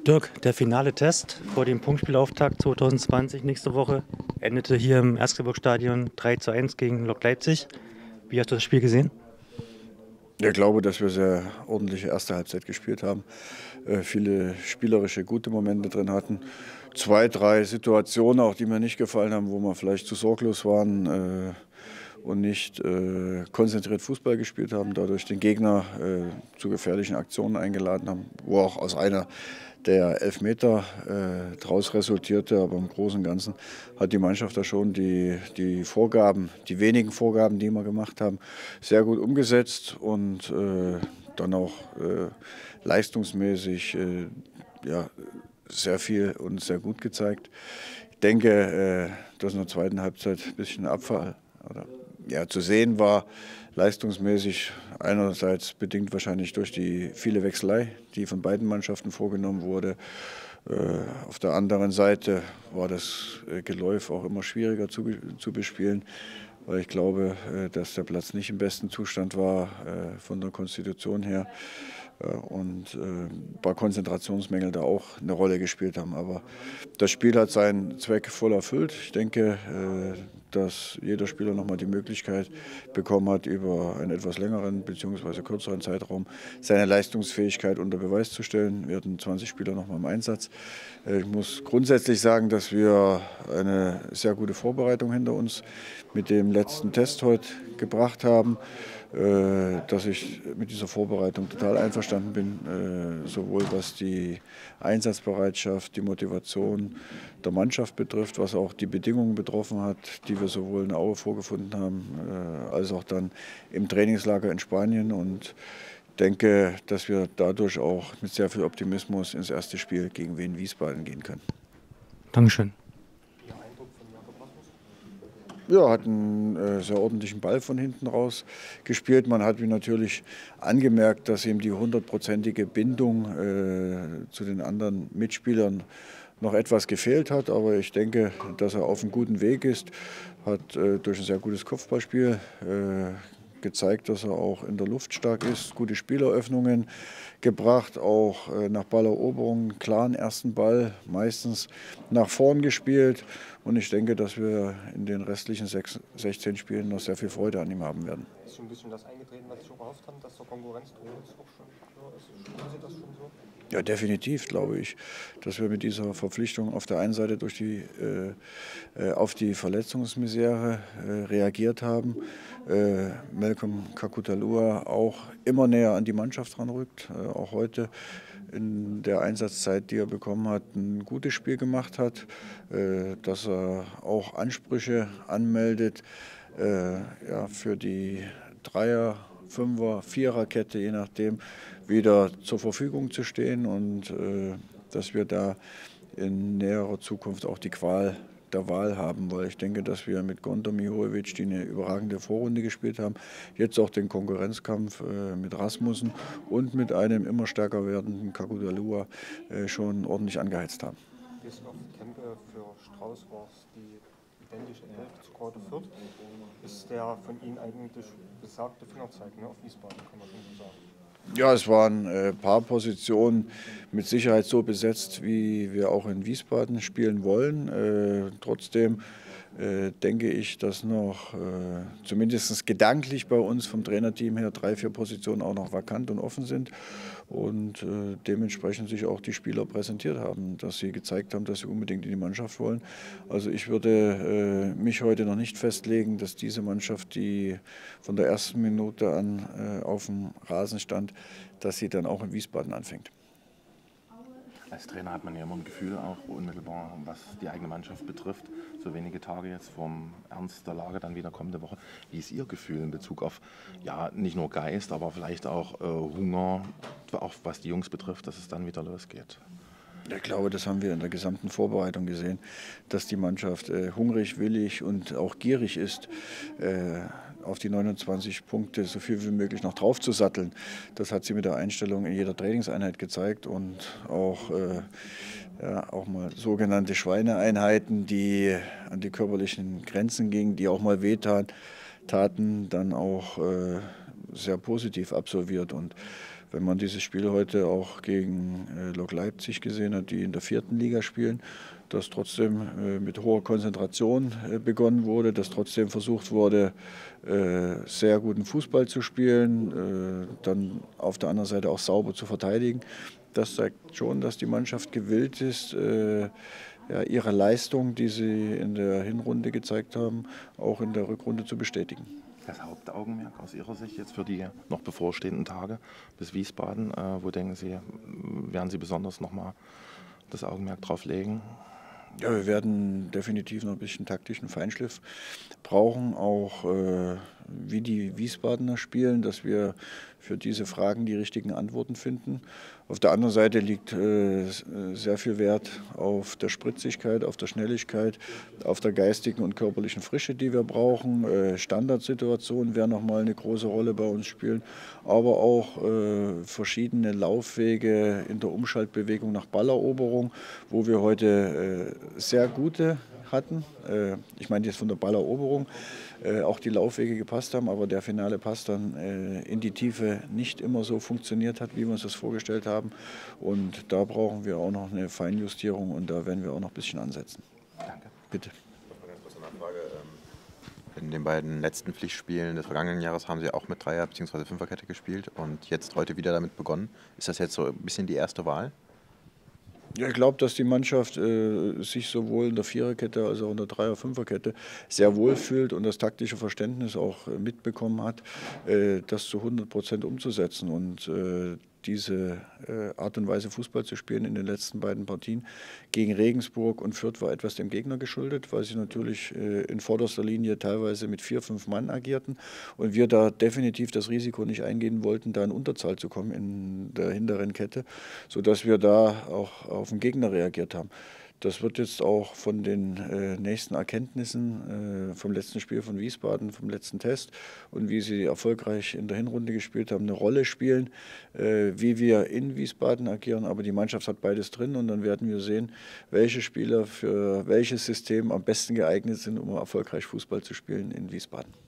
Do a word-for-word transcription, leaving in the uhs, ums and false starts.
Dirk, der finale Test vor dem Punktspielauftakt zwanzig zwanzig nächste Woche endete hier im Erzgebirgsstadion drei zu eins gegen Lok Leipzig. Wie hast du das Spiel gesehen? Ich glaube, dass wir sehr ordentliche erste Halbzeit gespielt haben, äh, viele spielerische gute Momente drin hatten. Zwei, drei Situationen auch, die mir nicht gefallen haben, wo wir vielleicht zu sorglos waren äh, und nicht äh, konzentriert Fußball gespielt haben, dadurch den Gegner äh, zu gefährlichen Aktionen eingeladen haben, wo auch aus einer der Elfmeter äh, daraus resultierte. Aber im Großen und Ganzen hat die Mannschaft da schon die, die Vorgaben, die wenigen Vorgaben, die wir gemacht haben, sehr gut umgesetzt und äh, dann auch äh, leistungsmäßig äh, ja, sehr viel und sehr gut gezeigt. Ich denke, äh, dass in der zweiten Halbzeit ein bisschen Abfall oder, ja, zu sehen war, leistungsmäßig einerseits bedingt wahrscheinlich durch die viele Wechselei, die von beiden Mannschaften vorgenommen wurde. Äh, auf der anderen Seite war das äh, Geläuf auch immer schwieriger zu, zu bespielen, weil ich glaube, äh, dass der Platz nicht im besten Zustand war äh, von der Konstitution her. Und äh, ein paar Konzentrationsmängel da auch eine Rolle gespielt haben. Aber das Spiel hat seinen Zweck voll erfüllt. Ich denke, äh, dass jeder Spieler nochmal die Möglichkeit bekommen hat, über einen etwas längeren bzw. kürzeren Zeitraum seine Leistungsfähigkeit unter Beweis zu stellen. Wir hatten zwanzig Spieler nochmal im Einsatz. Äh, ich muss grundsätzlich sagen, dass wir eine sehr gute Vorbereitung hinter uns mit dem letzten Test heute gebracht haben. Dass ich mit dieser Vorbereitung total einverstanden bin, sowohl was die Einsatzbereitschaft, die Motivation der Mannschaft betrifft, was auch die Bedingungen betroffen hat, die wir sowohl in Aue vorgefunden haben, als auch dann im Trainingslager in Spanien. Und ich denke, dass wir dadurch auch mit sehr viel Optimismus ins erste Spiel gegen Wien Wiesbaden gehen können. Dankeschön. Ja, hat einen äh, sehr ordentlichen Ball von hinten raus gespielt. Man hat ihm natürlich angemerkt, dass ihm die hundertprozentige Bindung äh, zu den anderen Mitspielern noch etwas gefehlt hat. Aber ich denke, dass er auf einem guten Weg ist. Hat äh, durch ein sehr gutes Kopfballspiel äh, gezeigt, dass er auch in der Luft stark ist, gute Spieleröffnungen gebracht, auch äh, nach Balleroberung, klaren ersten Ball, meistens nach vorn gespielt. Und ich denke, dass wir in den restlichen sechs, sechzehn Spielen noch sehr viel Freude an ihm haben werden. Ist schon ein bisschen das eingetreten, was ich auch gehofft habe, dass der Konkurrenzdruck ist auch schon so ist? Spüren Sie das schon so? Ja, definitiv glaube ich, dass wir mit dieser Verpflichtung auf der einen Seite durch die, äh, auf die Verletzungsmisere äh, reagiert haben. Äh, Malcolm Kakutalua auch immer näher an die Mannschaft ranrückt, äh, auch heute in der Einsatzzeit, die er bekommen hat, ein gutes Spiel gemacht hat, äh, dass er auch Ansprüche anmeldet äh, ja, für die Dreier-, Fünfer-, Viererkette, je nachdem, wieder zur Verfügung zu stehen und äh, dass wir da in näherer Zukunft auch die Qual der Wahl haben, weil ich denke, dass wir mit Gondor Mihojevic, die eine überragende Vorrunde gespielt haben, jetzt auch den Konkurrenzkampf äh, mit Rasmussen und mit einem immer stärker werdenden Kakutalua äh, schon ordentlich angeheizt haben. Bis auf Kempe für Strauß war es die identische Elf zu Korte Fürth. Ist der von Ihnen eigentlich besagte Fingerzeig, ne, auf Wiesbaden, kann man schon so sagen? Ja, es waren ein äh, paar Positionen mit Sicherheit so besetzt, wie wir auch in Wiesbaden spielen wollen. Äh, trotzdem äh, denke ich, dass noch äh, zumindest gedanklich bei uns vom Trainerteam her drei, vier Positionen auch noch vakant und offen sind und äh, dementsprechend sich auch die Spieler präsentiert haben, dass sie gezeigt haben, dass sie unbedingt in die Mannschaft wollen. Also ich würde äh, mich heute noch nicht festlegen, dass diese Mannschaft, die von der ersten Minute an äh, auf dem Rasen stand, dass sie dann auch in Wiesbaden anfängt. Als Trainer hat man ja immer ein Gefühl, auch unmittelbar, was die eigene Mannschaft betrifft. So wenige Tage jetzt vom Ernst der Lage, dann wieder kommende Woche. Wie ist Ihr Gefühl in Bezug auf, ja, nicht nur Geist, aber vielleicht auch äh, Hunger, auch was die Jungs betrifft, dass es dann wieder losgeht? Ich glaube, das haben wir in der gesamten Vorbereitung gesehen, dass die Mannschaft äh, hungrig, willig und auch gierig ist, äh, auf die neunundzwanzig Punkte so viel wie möglich noch drauf zu satteln. Das hat sie mit der Einstellung in jeder Trainingseinheit gezeigt und auch, äh, ja, auch mal sogenannte Schweineeinheiten, die an die körperlichen Grenzen gingen, die auch mal wehtaten, dann auch äh, sehr positiv absolviert. Und Wenn man dieses Spiel heute auch gegen äh, Lok Leipzig gesehen hat, die in der vierten Liga spielen, dass trotzdem äh, mit hoher Konzentration äh, begonnen wurde, dass trotzdem versucht wurde, äh, sehr guten Fußball zu spielen, äh, dann auf der anderen Seite auch sauber zu verteidigen. Das zeigt schon, dass die Mannschaft gewillt ist, äh, ja, ihre Leistung, die sie in der Hinrunde gezeigt haben, auch in der Rückrunde zu bestätigen. Das Hauptaugenmerk aus Ihrer Sicht jetzt für die noch bevorstehenden Tage bis Wiesbaden, äh, wo denken Sie, werden Sie besonders nochmal das Augenmerk drauf legen? Ja, wir werden definitiv noch ein bisschen taktischen Feinschliff brauchen, auch äh, wie die Wiesbadener spielen, dass wir für diese Fragen die richtigen Antworten finden. Auf der anderen Seite liegt äh, sehr viel Wert auf der Spritzigkeit, auf der Schnelligkeit, auf der geistigen und körperlichen Frische, die wir brauchen. Äh, Standardsituationen werden nochmal eine große Rolle bei uns spielen, aber auch äh, verschiedene Laufwege in der Umschaltbewegung nach Balleroberung, wo wir heute äh, sehr gute hatten. Äh, ich meine jetzt von der Balleroberung, äh, auch die Laufwege gepasst haben, aber der finale Pass dann äh, in die Tiefe nicht immer so funktioniert hat, wie wir uns das vorgestellt haben. Und da brauchen wir auch noch eine Feinjustierung und da werden wir auch noch ein bisschen ansetzen. Danke. Bitte. Noch eine ganz kurze Nachfrage. In den beiden letzten Pflichtspielen des vergangenen Jahres haben Sie auch mit Dreier- bzw. Fünferkette gespielt und jetzt heute wieder damit begonnen. Ist das jetzt so ein bisschen die erste Wahl? Ja, ich glaube, dass die Mannschaft äh, sich sowohl in der Viererkette als auch in der Dreier-Fünferkette sehr wohl fühlt und das taktische Verständnis auch äh, mitbekommen hat, äh, das zu hundert Prozent umzusetzen. Und äh, diese äh, Art und Weise Fußball zu spielen in den letzten beiden Partien gegen Regensburg und Fürth war etwas dem Gegner geschuldet, weil sie natürlich äh, in vorderster Linie teilweise mit vier, fünf Mann agierten und wir da definitiv das Risiko nicht eingehen wollten, da in Unterzahl zu kommen in der hinteren Kette, sodass wir da auch auf den Gegner reagiert haben. Das wird jetzt auch von den äh, nächsten Erkenntnissen äh, vom letzten Spiel von Wiesbaden, vom letzten Test und wie sie erfolgreich in der Hinrunde gespielt haben, eine Rolle spielen, äh, wie wir in Wiesbaden agieren. Aber die Mannschaft hat beides drin und dann werden wir sehen, welche Spieler für welches System am besten geeignet sind, um erfolgreich Fußball zu spielen in Wiesbaden.